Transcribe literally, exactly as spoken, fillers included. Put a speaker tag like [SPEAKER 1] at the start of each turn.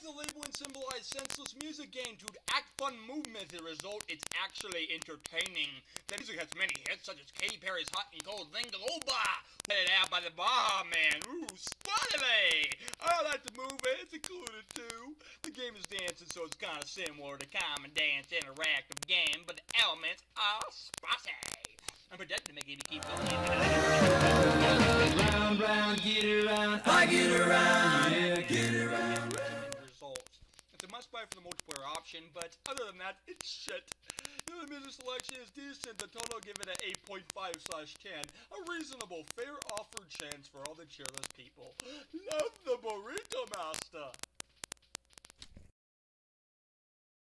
[SPEAKER 1] the label and symbolize senseless music game to act fun movement. As a result, it's actually entertaining. The music has many hits, such as Katy Perry's Hot and Cold Lingaloba, played out by the Baha Man. Ooh, spoilerly! I like the movie, it's included too. The game is dancing, so it's kind of similar to Common Dance interactive game, but the elements are spicy. I'm predicting to make it keep going.
[SPEAKER 2] Round, round, get around, I get around, yeah, get around.
[SPEAKER 1] Results. It's a must buy for the multiplayer option, but other than that, it's shit. The music selection is decent. The total give it an eight point five slash ten. A reasonable, fair offered chance for all the cheerless people. Love the Burrito Master.